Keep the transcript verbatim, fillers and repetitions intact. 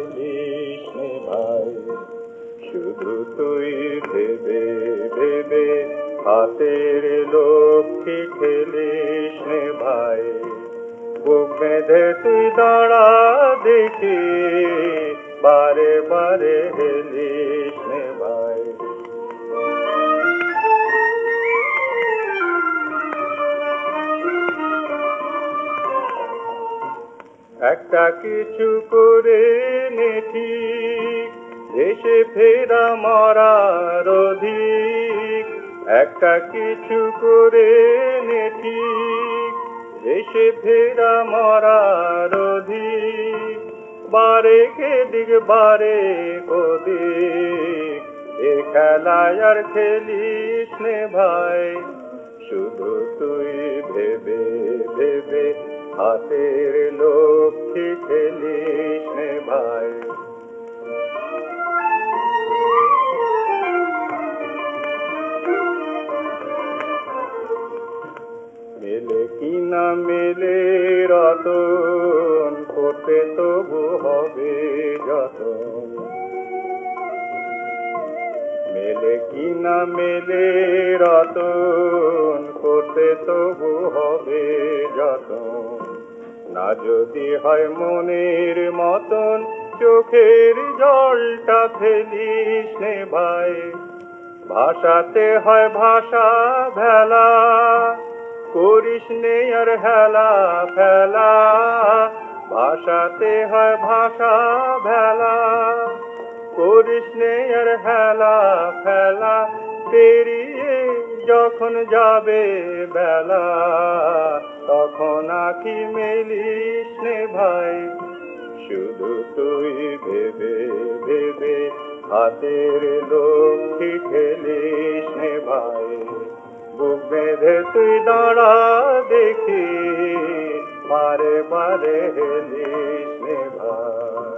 খেলিস নে ভাই, শুধু তুই ভেবে ভেবে হাতের লক্ষ্মী খেলিস নে ভাই। বুক বেঁধে তুই দাঁড়া দেখি, বারে বারে হেলিস নে ভাই। একটা কিছু করে নে ঠিক, দেশে ফেরা মরার অধিক। একটা কিছু করে নে ঠিক, দেশে ফেরা মরার অধিক। বারে কেদিক বারে ওদিক, এ খেলায় আর খেলিস নে ভাই, শুধু তুই ভেবে ভেবে হাতের লক্ষ্মী খেলিস নে ভাই। মেলে কি না মেলে রতন, করতে তবু হবে যতন। মেলে কি না মেলে রতন, করতে তবু হবে যতন। না যদি হয় মনের মতন, চোখের জলটা ফেলিস নে ভাই। ভাষাতে হয় ভাষা ভেলা, করিস নে আর হেলা ফেলা। ভাষাতে হয় ভাষা ভেলা, করিস নে আর হেলা ফেলা। পেরিয়ে যখন যাবে বেলা, তখন আঁখি মেলিস নে ভাই, শুধু তুই ভেবে ভেবে হাতের লক্ষ্মী খেলিস নে ভাই। বুক বেঁধে তুই দাঁড়া দেখি, বারে বারে হেলিস নে ভাই।